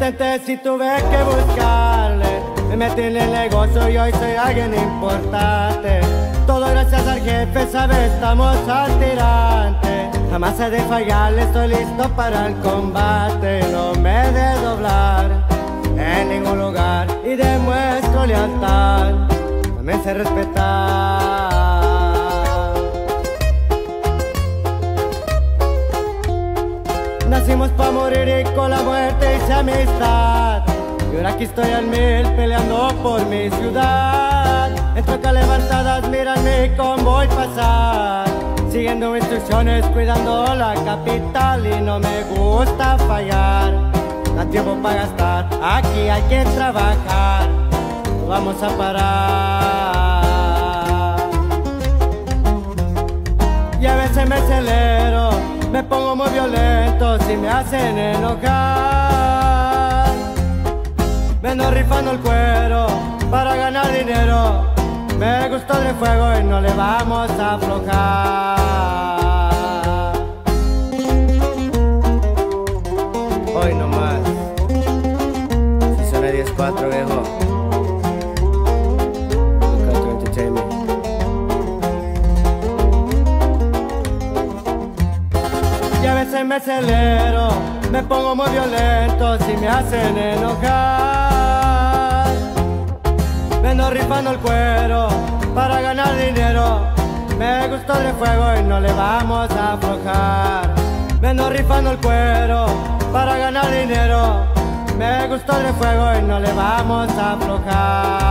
intenté si tuve que buscarle. Me metí en el negocio y hoy soy alguien importante. Todo gracias al jefe, sabes, estamos al tirante. Jamás he de fallarle, estoy listo para el combate. No me he de doblar en ningún lugar y demuestro lealtad. También sé respetar. Nacimos pa' morir y con la muerte hice amistad. Y ahora aquí estoy al 1000 peleando por mi ciudad. En trocas levantadas miran mi convoy pasar, siguiendo instrucciones, cuidando la capital. Y no me gusta fallar, da tiempo para gastar, aquí hay que trabajar, no vamos a parar. Y a veces me acelero, me pongo muy violento si me hacen enojar. Me ando rifando el cuero para ganar dinero. Me gustó el fuego y no le vamos a aflojar. Hoy no más. Si suena 10-4, viejo. Locato Entertainment. Y a veces me acelero, me pongo muy violento si me hacen enojar. Me ando rifando el cuero para ganar dinero. Me gustó el fuego y no le vamos a aflojar. Me ando rifando el cuero para ganar dinero. Me gustó el fuego y no le vamos a aflojar.